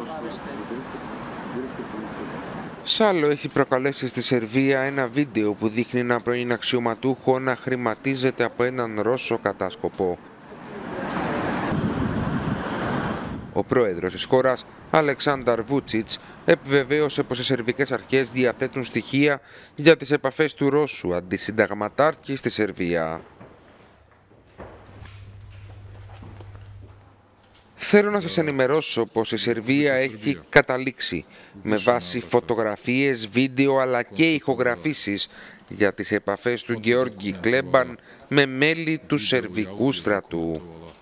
Σάλο έχει προκαλέσει στη Σερβία ένα βίντεο που δείχνει ένα πρώην αξιωματούχο να χρηματίζεται από έναν Ρώσο κατάσκοπο. Ο πρόεδρος της χώρας, Αλεξάνδαρ Βούτσιτς, επιβεβαίωσε πως οι σερβικές αρχές διαθέτουν στοιχεία για τις επαφές του Ρώσου αντισυνταγματάρχη στη Σερβία. Θέλω να σας ενημερώσω πως η Σερβία έχει καταλήξει με βάση φωτογραφίες, βίντεο αλλά και ηχογραφήσεις για τις επαφές του Γεώργη Κλέμπαν με μέλη του Σερβικού στρατού.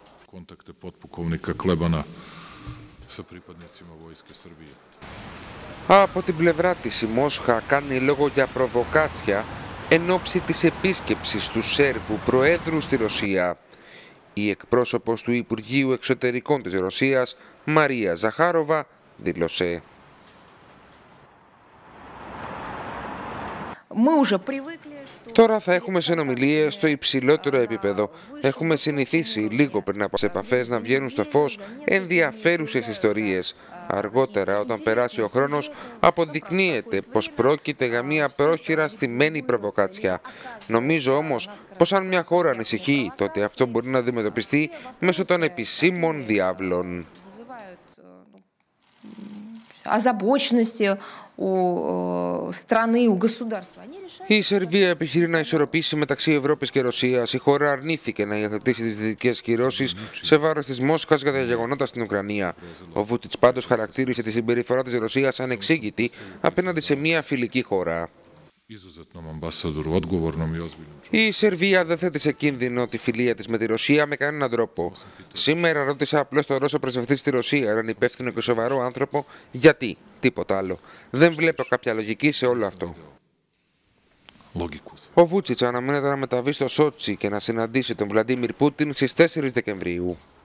Από την πλευρά της η Μόσχα κάνει λόγο για προβοκάτσια εν ώψη της επίσκεψης του Σέρβου Προέδρου στη Ρωσία. Η εκπρόσωπος του Υπουργείου Εξωτερικών της Ρωσίας, Μαρία Ζαχάροβα, δήλωσε: «Τώρα θα έχουμε συνομιλίες στο υψηλότερο επίπεδο. Έχουμε συνηθίσει λίγο πριν από τις επαφές να βγαίνουν στο φως ενδιαφέρουσες ιστορίες. Αργότερα, όταν περάσει ο χρόνος, αποδεικνύεται πως πρόκειται για μια πρόχειρα στημένη προβοκάτσια. Νομίζω όμως πως αν μια χώρα ανησυχεί, τότε αυτό μπορεί να αντιμετωπιστεί μέσω των επισήμων διάβλων». Η Σερβία επιχειρεί να ισορροπήσει μεταξύ Ευρώπης και Ρωσίας. Η χώρα αρνήθηκε να υιοθετήσει τις δυτικές κυρώσεις σε βάρος της Μόσχας για τα γεγονότα στην Ουκρανία. Ο Βούτσιτς πάντως χαρακτήρισε τη συμπεριφορά της Ρωσίας ανεξήγητη απέναντι σε μια φιλική χώρα. Η Σερβία δεν θέτει σε κίνδυνο τη φιλία της με τη Ρωσία με κανέναν τρόπο. Σήμερα ρώτησα απλώς τον Ρώσο πρεσβευτή στη Ρωσία, έναν υπεύθυνο και σοβαρό άνθρωπο, γιατί, τίποτα άλλο. Δεν βλέπω κάποια λογική σε όλο αυτό. Ο Βούτσιτς αναμένεται να μεταβεί στο Σότσι και να συναντήσει τον Βλαντίμιρ Πούτιν στις 4 Δεκεμβρίου.